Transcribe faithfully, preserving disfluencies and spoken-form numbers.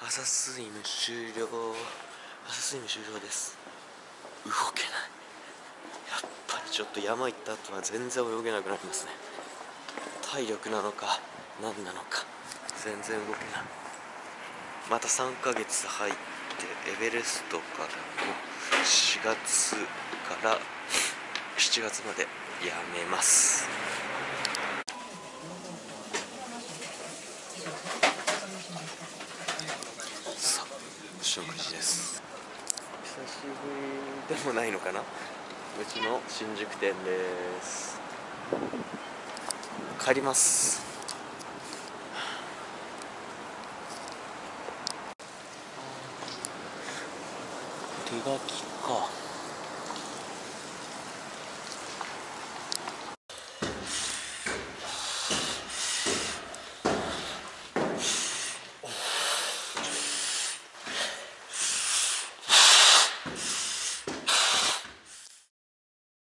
朝スイム終了。朝スイム終了です。動けない。やっぱりちょっと山行った後は全然泳げなくなりますね。体力なのか何なのか全然動けない。またさんかげつ入ってエベレストからのしがつからしちがつまでやめます。さあお食事です。久しぶりでもないのかな。うちの新宿店です。帰ります。手書きか。